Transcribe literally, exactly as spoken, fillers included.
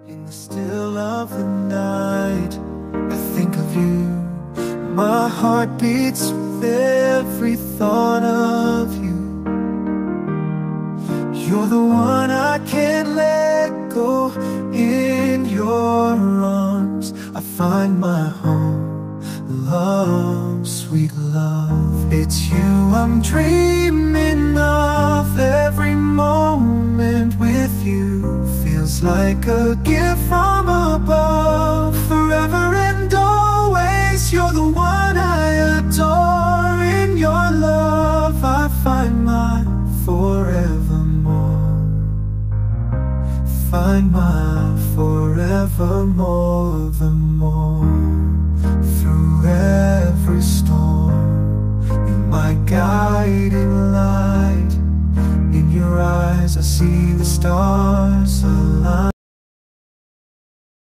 In the still of the night, I think of you. My heart beats with every thought of you. You're the one I can't let go. In your arms I find my home. Love, sweet love, it's you I'm dreaming of. Every moment with you feels like a gift from above. Forever and always, you're the one I adore. In your love I find my forevermore. Find my forevermore, the more. Through every storm, you're my guiding light. In your eyes I see the stars align.